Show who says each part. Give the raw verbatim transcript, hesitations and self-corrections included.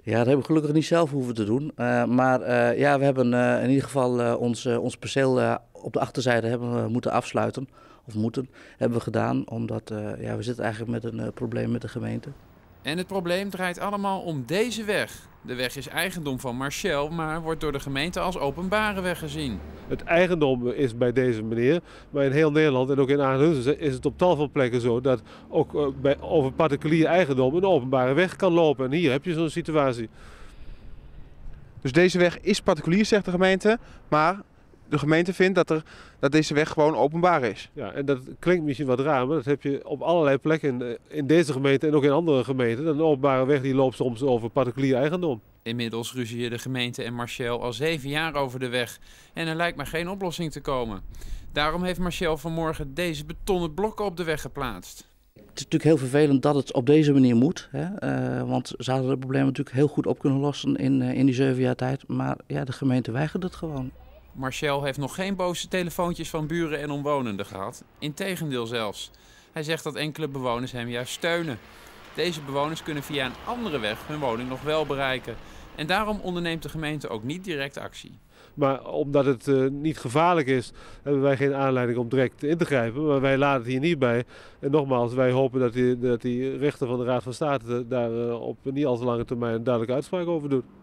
Speaker 1: Ja, dat heb ik gelukkig niet zelf hoeven te doen. Uh, maar uh, ja, we hebben uh, in ieder geval uh, ons, uh, ons perceel uh, op de achterzijde hebben we moeten afsluiten. Of moeten, hebben we gedaan. Omdat uh, ja, we zitten eigenlijk met een uh, probleem met de gemeente.
Speaker 2: En het probleem draait allemaal om deze weg. De weg is eigendom van Marcel, maar wordt door de gemeente als openbare weg gezien.
Speaker 3: Het eigendom is bij deze meneer, maar in heel Nederland en ook in Aardenhuizen is het op tal van plekken zo dat ook bij, over particulier eigendom een openbare weg kan lopen. En hier heb je zo'n situatie.
Speaker 4: Dus deze weg is particulier, zegt de gemeente, maar de gemeente vindt dat, er, dat deze weg gewoon openbaar is.
Speaker 3: Ja, en dat klinkt misschien wat raar, maar dat heb je op allerlei plekken in, in deze gemeente en ook in andere gemeenten. Een openbare weg die loopt soms over particulier eigendom.
Speaker 2: Inmiddels ruzien de gemeente en Marcel al zeven jaar over de weg en er lijkt maar geen oplossing te komen. Daarom heeft Marcel vanmorgen deze betonnen blokken op de weg geplaatst.
Speaker 1: Het is natuurlijk heel vervelend dat het op deze manier moet. Hè? Uh, want ze hadden het probleem natuurlijk heel goed op kunnen lossen in, uh, in die zeven jaar tijd. Maar ja, de gemeente weigert het gewoon.
Speaker 2: Marcel heeft nog geen boze telefoontjes van buren en omwonenden gehad. Integendeel zelfs. Hij zegt dat enkele bewoners hem juist steunen. Deze bewoners kunnen via een andere weg hun woning nog wel bereiken. En daarom onderneemt de gemeente ook niet direct actie.
Speaker 3: Maar omdat het uh, niet gevaarlijk is, hebben wij geen aanleiding om direct in te grijpen. Maar wij laten het hier niet bij. En nogmaals, wij hopen dat die, dat die rechter van de Raad van State daar uh, op niet al te lange termijn een duidelijke uitspraak over doet.